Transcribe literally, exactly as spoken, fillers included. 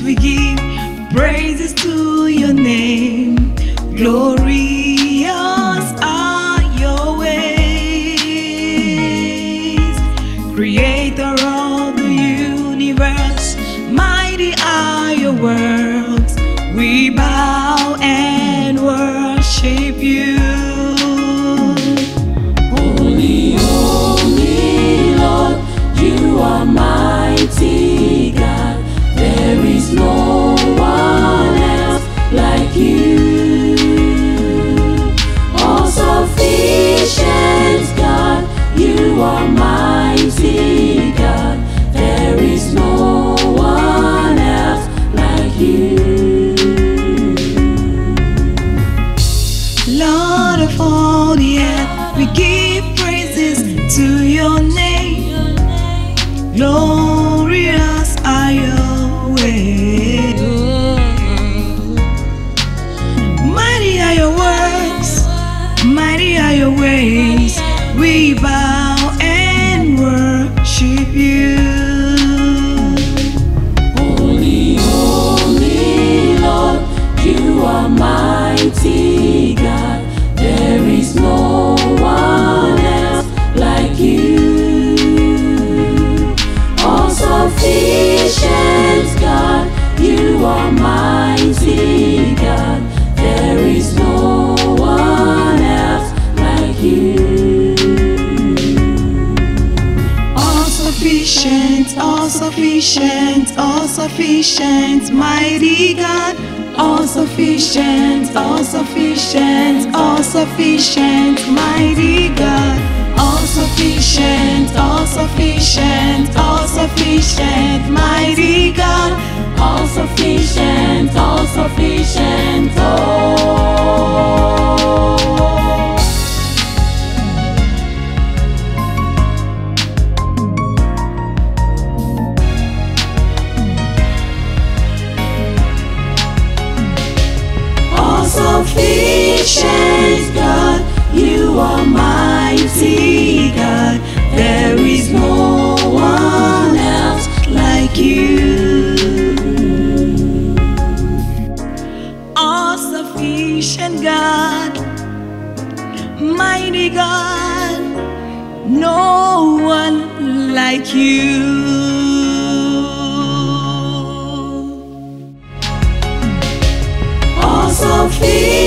we give praises to your name. Glorious are your ways, creator of the universe. Mighty are your works. We bow and worship you. Holy, holy Lord, you are mighty God. There is no one else like you. All sufficient God, you are mighty God. There is no one else like you. Lord of all the earth, we give praises to your name. Glorious are your ways. Mighty are your works. Mighty are your ways. We bow and worship you. Holy, holy Lord, you are mighty God. There is no one else like you. All sufficient God, you are mighty God. There is no one else like you. All sufficient, all sufficient, all sufficient, mighty God. All sufficient, all sufficient, all sufficient, mighty God. All sufficient, all sufficient, all sufficient, mighty God. All sufficient, all sufficient, oh. Sufficient God, you are mighty God. There is no one else like you. All sufficient God, mighty God, no one like you. All sufficient